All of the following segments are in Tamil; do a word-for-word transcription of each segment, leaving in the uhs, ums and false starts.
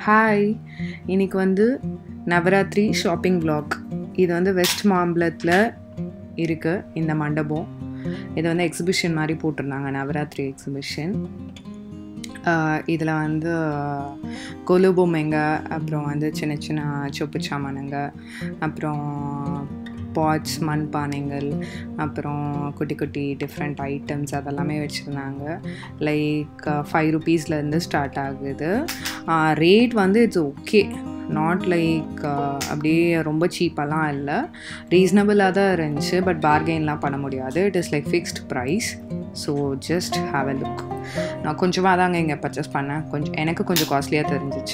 ஹாய், இன்னைக்கு வந்து நவராத்திரி ஷாப்பிங் vlog. இது வந்து வெஸ்ட் மாம்பலத்தில் இருக்குது இந்த மண்டபம். இது வந்து எக்ஸிபிஷன் மாதிரி போட்டிருந்தாங்க, நவராத்திரி எக்ஸிபிஷன். இதில் வந்து கொலு பொம்மைங்க, அப்புறம் வந்து சின்ன சின்ன சொப்பு சாமானுங்க, அப்புறம் பாட்ஸ், மண் பானைகள், அப்புறம் குட்டி குட்டி டிஃப்ரெண்ட் ஐட்டம்ஸ் அதெல்லாமே வச்சுருந்தாங்க. லைக் ஃபைவ் ருபீஸ்லேருந்து ஸ்டார்ட் ஆகுது. ரேட் வந்து இட்ஸ் ஓகே, நாட் லைக் அப்படியே ரொம்ப சீப்பெல்லாம் இல்லை, ரீசனபிளாக தான் இருந்துச்சு. பட் பார்கெயின்லாம் பண்ண முடியாது, it is like fixed price. So just have a look. நான் கொஞ்சமாக தாங்க இங்கே பர்ச்சேஸ் பண்ணேன், கொஞ்சம் எனக்கு கொஞ்சம் காஸ்ட்லியாக தெரிஞ்சிச்சு.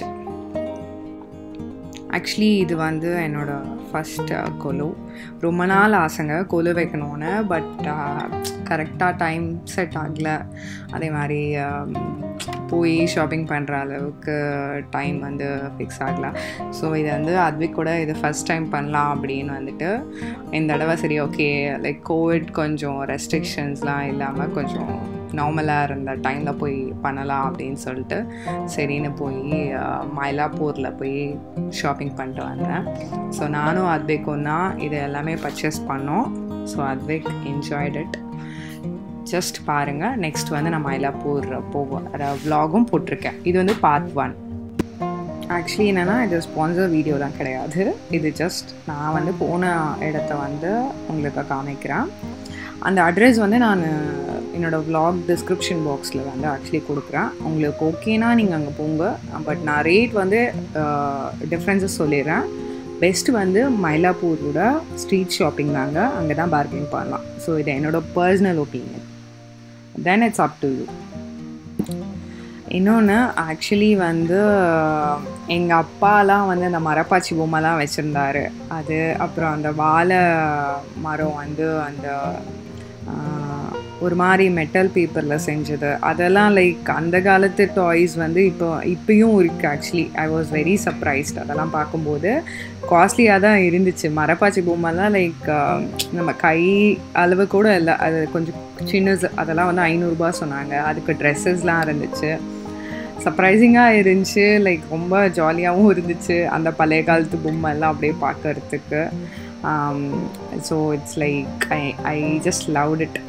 ஆக்சுவலி இது வந்து என்னோடய ஃபஸ்ட் கொலு. ரொம்ப நாள் ஆசைங்க கொலு வைக்கணுன்னு, பட் கரெக்டாக டைம் செட் ஆகலை. அதே மாதிரி போய் ஷாப்பிங் பண்ணுற அளவுக்கு டைம் வந்து ஃபிக்ஸ் ஆகலை. ஸோ இது வந்து அதுவே கூட இது ஃபஸ்ட் டைம் பண்ணலாம் அப்படின்னு வந்துட்டு இந்த தடவை சரி ஓகே, லைக் கோவிட் கொஞ்சம் ரெஸ்ட்ரிக்ஷன்ஸ்லாம் இல்லாமல் கொஞ்சம் நார்மலாக இருந்த டைமில் போய் பண்ணலாம் அப்படின்னு சொல்லிட்டு சரின்னு போய் மயிலாப்பூரில் போய் ஷாப்பிங் பண்ணிட்டு வந்தேன். ஸோ நானும் அத்வேக்கும் தான் இது எல்லாமே பர்ச்சேஸ் பண்ணோம். ஸோ அத்வேக் என்ஜாய்ட் இட். ஜஸ்ட் பாருங்கள். நெக்ஸ்ட் வந்து நான் மயிலாப்பூர் போவோம் விலாகும் போட்டிருக்கேன். இது வந்து பார்ட் ஒன். ஆக்சுவலி என்னென்னா இது ஸ்பான்சர் வீடியோலாம் கிடையாது, இது ஜஸ்ட் நான் வந்து போன இடத்த வந்து உங்களுக்கு காமிக்கிறேன். அந்த அட்ரெஸ் வந்து நான் என்னோடய விலாக் டிஸ்கிரிப்ஷன் பாக்ஸில் வந்து ஆக்சுவலி கொடுக்குறேன். உங்களுக்கு ஓகேனா நீங்கள் அங்கே போங்க. பட் நான் ரேட் வந்து டிஃப்ரென்ஸஸ் சொல்லிடுறேன். பெஸ்ட்டு வந்து மயிலாப்பூரோட ஸ்ட்ரீட் ஷாப்பிங் தாங்க, அங்கே தான் பார்கெயின் பண்ணலாம். ஸோ இது என்னோடய personal opinion, then it's up to you. இன்னொன்று ஆக்சுவலி வந்து எங்கள் அப்பாலாம் வந்து அந்த மரப்பாச்சி பொம்மைலாம் வச்சுருந்தாரு. அது அப்புறம் அந்த வாழை மரம் வந்து அந்த ஒரு மாதிரி மெட்டல் பேப்பரில் செஞ்சது, அதெல்லாம் லைக் அந்த காலத்து டாய்ஸ் வந்து இப்போ இப்போயும் இருக்குது. Actually I was very surprised. அதெல்லாம் பார்க்கும்போது காஸ்ட்லியாக தான் இருந்துச்சு. மரப்பாச்சி பொம்மைலாம் லைக் நம்ம கை அளவு கூட இல்லை, அது கொஞ்சம் சின்னது. அதெல்லாம் வந்து ஐநூறுரூபா சொன்னாங்க. அதுக்கு ட்ரெஸ்ஸஸ்லாம் இருந்துச்சு. சர்ப்ரைசிங்காக இருந்துச்சு, லைக் ரொம்ப ஜாலியாகவும் இருந்துச்சு அந்த பழைய காலத்து பொம்மை எல்லாம் அப்படியே பார்க்கறதுக்கு. So it's like I I just loved it.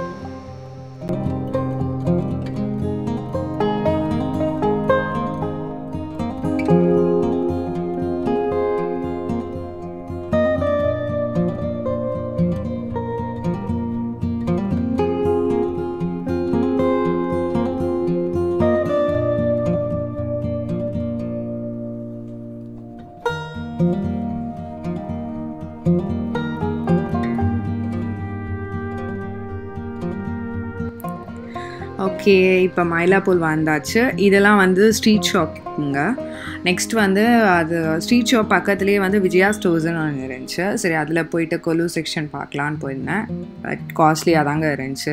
Okay, இப்போ மயிலாப்பூர் வந்தாச்சு. இதெல்லாம் வந்து ஸ்ட்ரீட் ஷாப்பிங்க. நெக்ஸ்ட் வந்து அது ஸ்ட்ரீட் ஷாப் பக்கத்துலேயே வந்து விஜயா ஸ்டோர்ஸ்னு ஒன்று இருந்துச்சு. சரி அதில் போயிட்டு கொலு செக்ஷன் பார்க்கலான்னு போயிருந்தேன். பட் காஸ்ட்லியாக தாங்க இருந்துச்சு.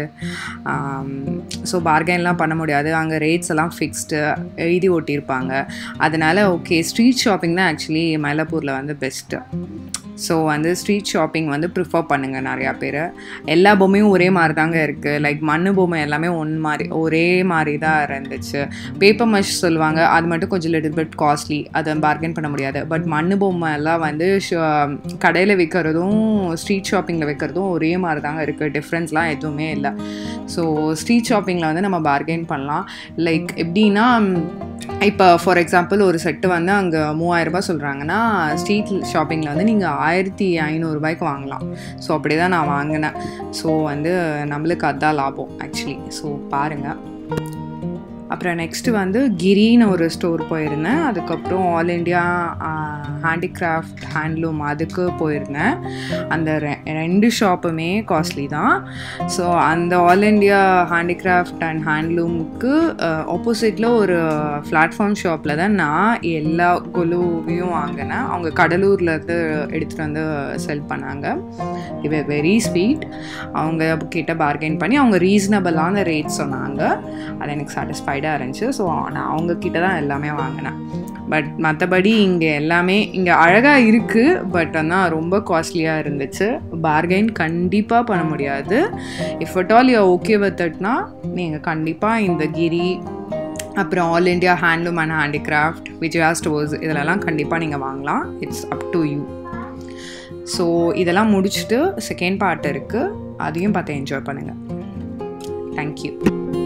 ஸோ பார்கெயின்லாம் பண்ண முடியாது, அங்கே ரேட்ஸ் எல்லாம் ஃபிக்ஸ்டு எழுதி ஓட்டியிருப்பாங்க. அதனால் ஓகே, ஸ்ட்ரீட் ஷாப்பிங் தான் ஆக்சுவலி மயிலாப்பூரில் வந்து பெஸ்ட்டு. ஸோ வந்து ஸ்ட்ரீட் ஷாப்பிங் வந்து ப்ரிஃபர் பண்ணுங்கள் நிறையா பேர். எல்லா பொம்மையும் ஒரே மாதிரி தாங்க இருக்குது. லைக் மண் பொம்மை எல்லாமே ஒன்று மாதிரி ஒரே மாதிரி தான் இருந்துச்சு. பேப்பர் மஷ் சொல்லுவாங்க, அது மட்டும் கொஞ்சம் லிட்டில் பிட் காஸ்ட்லி, அதை பார்கெயின் பண்ண முடியாது. பட் மண் பொம்மை எல்லாம் வந்து கடையில் விற்கிறதும் ஸ்ட்ரீட் ஷாப்பிங்கில் விற்கிறதும் ஒரே மாதிரி தாங்க இருக்குது, டிஃப்ரென்ஸ்லாம் எதுவுமே இல்லை. ஸோ ஸ்ட்ரீட் ஷாப்பிங்கில் வந்து நம்ம பார்கெயின் பண்ணலாம். லைக் எப்படின்னா, இப்போ ஃபார் எக்ஸாம்பிள் ஒரு செட்டு வந்து அங்கே மூவாயிரரூபா சொல்கிறாங்கன்னா, ஸ்ட்ரீட் ஷாப்பிங்கில் வந்து நீங்கள் ஆயிரத்தி ஐநூறுரூபாய்க்கு வாங்கலாம். ஸோ அப்படி தான் நான் வாங்கினேன். ஸோ வந்து நம்மளுக்கு அதுதான் லாபம் ஆக்சுவலி. ஸோ பாருங்கள். அப்புறம் நெக்ஸ்ட்டு வந்து கிரின்னு ஒரு ஸ்டோர் போயிருந்தேன். அதுக்கப்புறம் ஆல் இண்டியா ஹேண்டிகிராஃப்ட் ஹேண்ட்லூம் அதுக்கு போயிருந்தேன். அந்த ரெ ரெண்டு ஷாப்புமே காஸ்ட்லி தான். ஸோ அந்த ஆல் இண்டியா ஹேண்டிகிராஃப்ட் அண்ட் ஹேண்ட்லூமுக்கு ஆப்போசிட்டில் ஒரு பிளாட்ஃபார்ம் ஷாப்பில் தான் நான் எல்லா கொலுவையும் வாங்கினேன். அவங்க கடலூர்லேருந்து எடுத்துகிட்டு வந்து செல் பண்ணாங்க. இவ வெரி ஸ்வீட். அவங்க கிட்ட பார்கெயின் பண்ணி அவங்க ரீசனபிளான ரேட் சொன்னாங்க. அது எனக்கு சாட்டிஸ்ஃபைடாக இருந்துச்சு. ஸோ நான் அவங்கக்கிட்ட தான் எல்லாமே வாங்கினேன். பட் மற்றபடி இங்கே எல்லாமே இங்கே அழகாக இருக்குது, பட் ஆனால் ரொம்ப காஸ்ட்லியாக இருந்துச்சு. பார்கெயின் கண்டிப்பாக பண்ண முடியாது. If at all you okay with இட்னா நீங்கள் கண்டிப்பாக இந்த கிரி அப்புறம் All India handloom and handicraft, Vijaya Stores, இதெல்லாம் கண்டிப்பாக நீங்கள் வாங்கலாம். It's up to you. So இதெல்லாம் முடிச்சுட்டு செகண்ட் பார்ட் இருக்குது, அதையும் பார்த்து என்ஜாய் பண்ணுங்கள். தேங்க்யூ.